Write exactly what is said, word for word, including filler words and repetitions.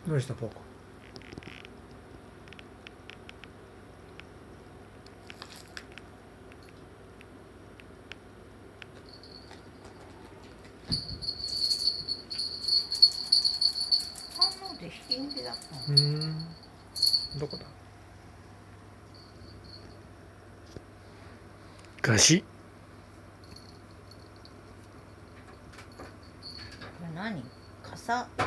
どうしたポコ。 反応で引き抜きだったうの。 ーん。どこだ。ガシ。 これ何？傘。